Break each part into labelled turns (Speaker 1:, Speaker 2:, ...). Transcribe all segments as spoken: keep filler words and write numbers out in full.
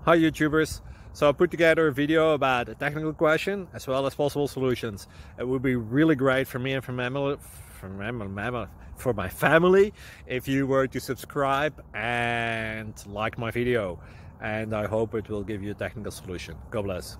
Speaker 1: Hi YouTubers. So I put together a video about a technical question as well as possible solutions. It would be really great for me and for my, for my, for my family if you were to subscribe and like my video. And I hope it will give you a technical solution. God bless.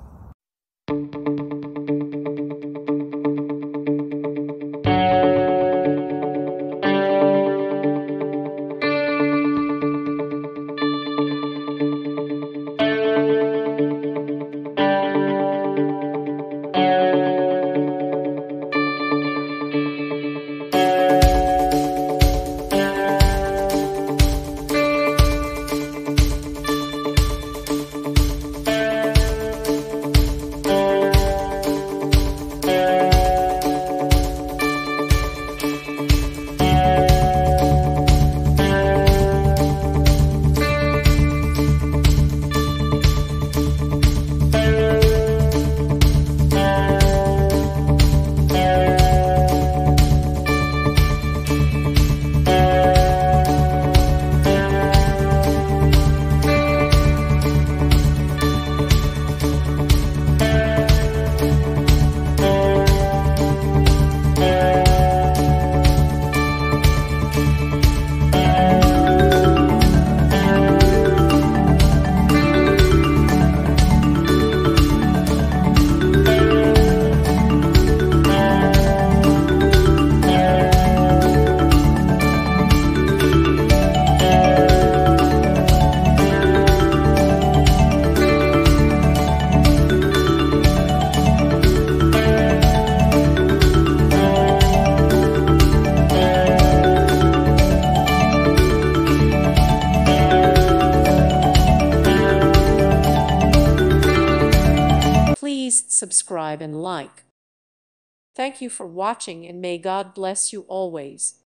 Speaker 2: Please subscribe and like. Thank you for watching, and may God bless you always.